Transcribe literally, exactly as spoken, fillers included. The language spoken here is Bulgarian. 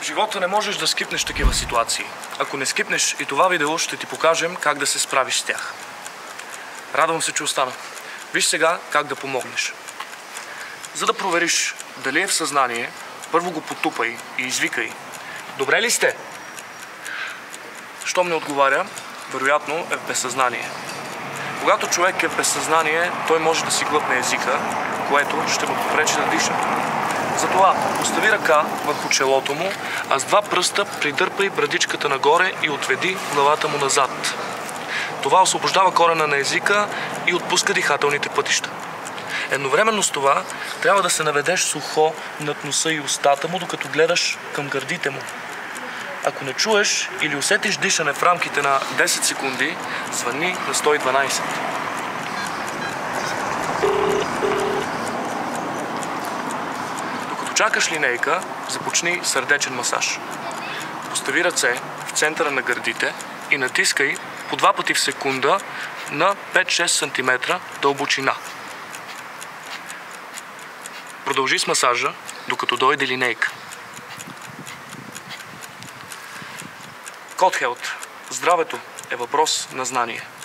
живота не можеш да скипнеш такива ситуации. Ако не скипнеш и това видео, ще ти покажем как да се справиш с тях. Радвам се, че остана. Виж сега как да помогнеш. За да провериш дали е в съзнание, първо го потупай и извикай: добре ли сте? Щом не отговаря, вероятно е в безсъзнание. Когато човек е в безсъзнание, той може да си глътне езика, което ще му попречи да диша. Затова постави ръка върху челото му, а с два пръста придърпай брадичката нагоре и отведи главата му назад. Това освобождава корена на езика и отпуска дихателните пътища. Едновременно с това трябва да се наведеш с ухо над носа и устата му, докато гледаш към гърдите му. Ако не чуеш или усетиш дишане в рамките на десет секунди, звъни на сто и дванайсет. Докато чакаш линейка, започни сърдечен масаж. Постави ръце в центъра на гърдите и натискай по два пъти в секунда на пет-шест сантиметра дълбочина. Продължи с масажа, докато дойде линейка. Котхелт. Здравето е въпрос на знание.